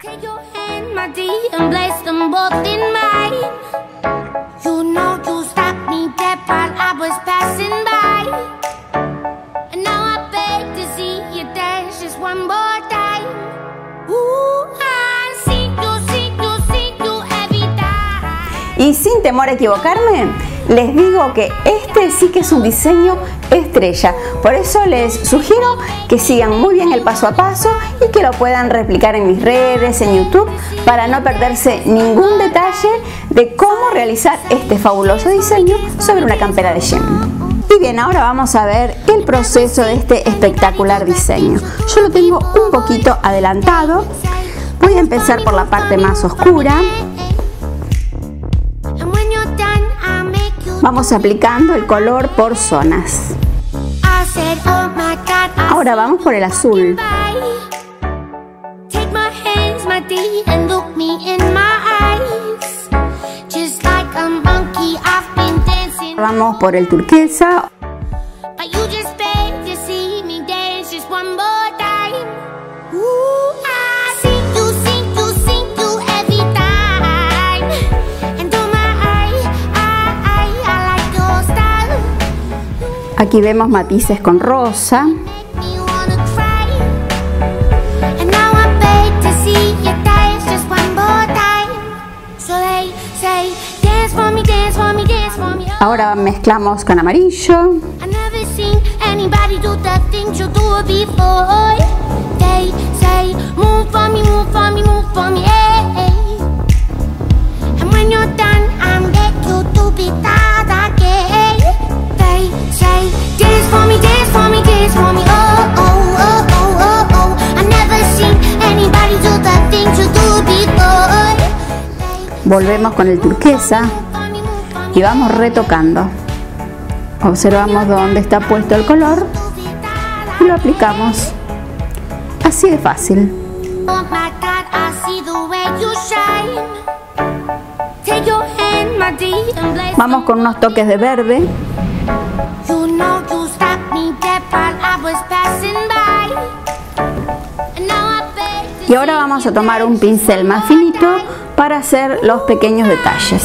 Take your hand, my dear, and place them both in mine. You know you stopped me dead while I was passing by. And now I beg to see you dance just one more time. Ooh, I see you every time. Y sin temor a equivocarme, les digo que este sí que es un diseño estrella. Por eso les sugiero que sigan muy bien el paso a paso y que lo puedan replicar en mis redes, en YouTube, para no perderse ningún detalle de cómo realizar este fabuloso diseño sobre una campera de jean. Y bien, ahora vamos a ver el proceso de este espectacular diseño. Yo lo tengo un poquito adelantado. Voy a empezar por la parte más oscura. Vamos aplicando el color por zonas. Ahora vamos por el azul. Vamos por el turquesa. Aquí vemos matices con rosa. Ahora mezclamos con amarillo. Volvemos con el turquesa y vamos retocando. Observamos dónde está puesto el color y lo aplicamos. Así de fácil. Vamos con unos toques de verde. Y ahora vamos a tomar un pincel más finito para hacer los pequeños detalles.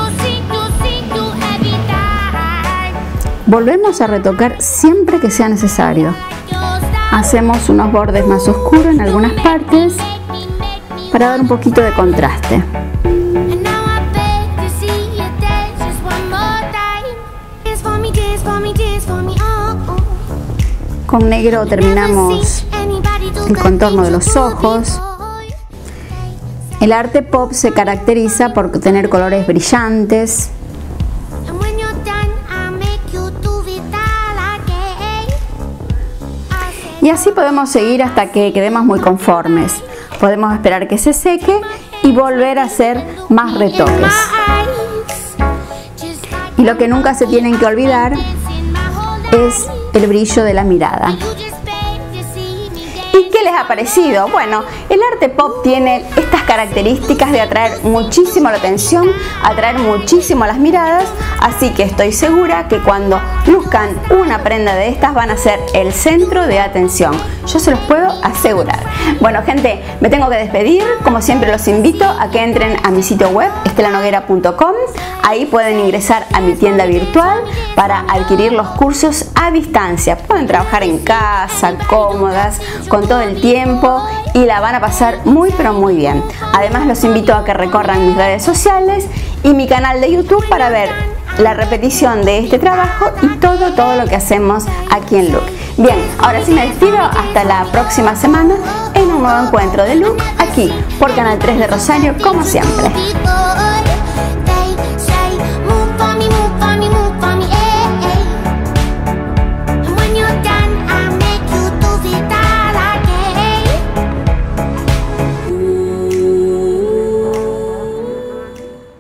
Volvemos a retocar siempre que sea necesario. Hacemos unos bordes más oscuros en algunas partes para dar un poquito de contraste. Con negro terminamos el contorno de los ojos. El arte pop se caracteriza por tener colores brillantes. Y así podemos seguir hasta que quedemos muy conformes. Podemos esperar que se seque y volver a hacer más retoques. Y lo que nunca se tienen que olvidar es el brillo de la mirada. ¿Y qué les ha parecido? Bueno, el arte pop tiene estas características de atraer muchísimo la atención, atraer muchísimo las miradas, así que estoy segura que cuando luzcan una prenda de estas van a ser el centro de atención. Yo se los puedo asegurar. Bueno, gente, me tengo que despedir. Como siempre, los invito a que entren a mi sitio web, estelanoguera.com. Ahí pueden ingresar a mi tienda virtual para adquirir los cursos a distancia. Pueden trabajar en casa, cómodas, con todo el tiempo y la van a pasar muy pero muy bien. Además, los invito a que recorran mis redes sociales y mi canal de YouTube para ver la repetición de este trabajo y todo lo que hacemos aquí en Look. Bien, ahora sí me despido, hasta la próxima semana en un nuevo encuentro de Look aquí por Canal 3 de Rosario, como siempre.